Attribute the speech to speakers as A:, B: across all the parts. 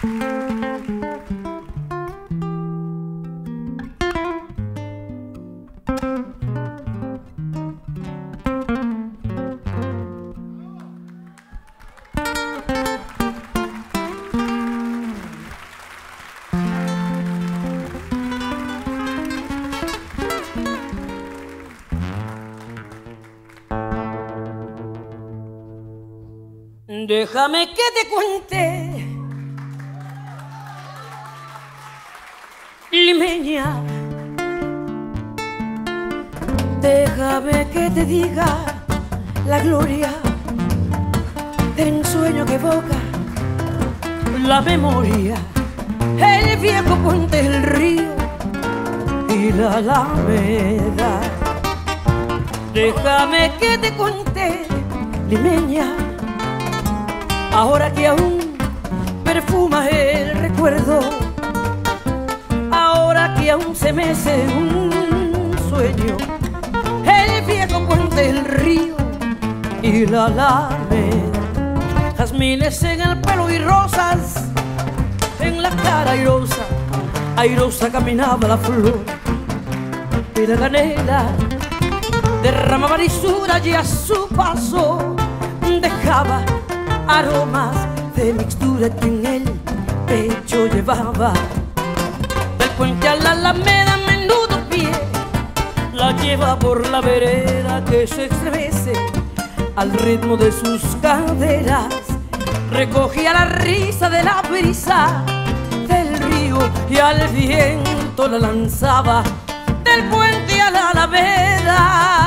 A: Déjame que te cuente, limeña. Déjame que te diga la gloria del ensueño que evoca la memoria, el viejo puente del río y la alameda. Déjame que te cuente, limeña, ahora que aún perfuma el recuerdo, ahora que aún se mece un sueño, el viejo puente del río y la alameda. Jazmines en el pelo y rosas en la cara airosa, airosa caminaba la flor y la canela derramaba lisura y a su paso dejaba aromas de mixtura que en el pecho llevaba. Del puente a la alameda, menudo pie la lleva por la vereda que se estremece al ritmo de sus caderas. Recogía la risa de la brisa del río y al viento la lanzaba del puente a la alameda.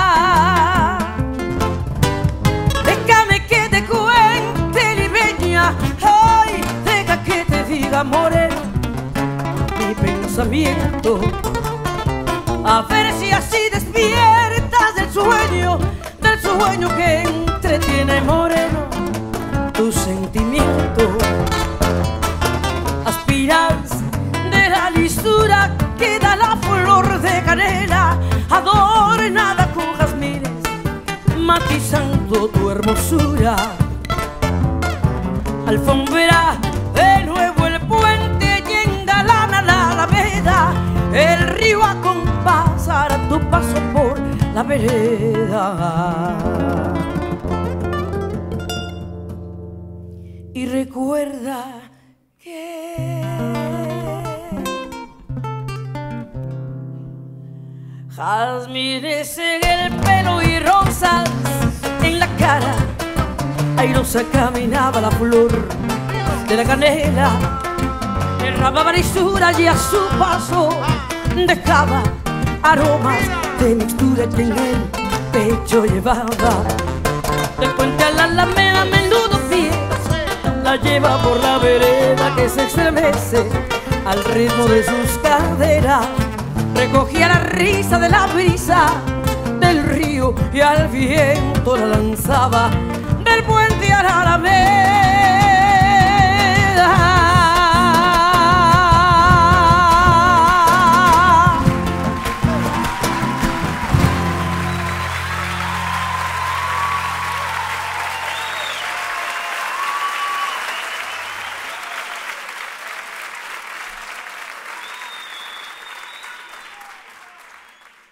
A: Déjame que te cuente, limeña, ay, deja que te diga, moreno, mi pensamiento, a ver si así despiertas del sueño que entretiene, moreno, tu sentimiento. Aspiras de la lisura que da la flor de canela, adornada con jazmines, matizando tu hermosura. Alfombra de nuevo el puente y engalana la alameda, el río acompasará tu paso por la vereda. Y recuerda que jazmines en el pelo y rosas en la cara, airosa caminaba la flor de la canela, derramaba lisura y a su paso dejaba aromas de mixtura que en el pecho llevaba. Del puente a la alameda, menudo pie la lleva por la vereda que se estremece al ritmo de sus caderas. Recogía la risa de la brisa del río y al viento la lanzaba del puente a la alameda.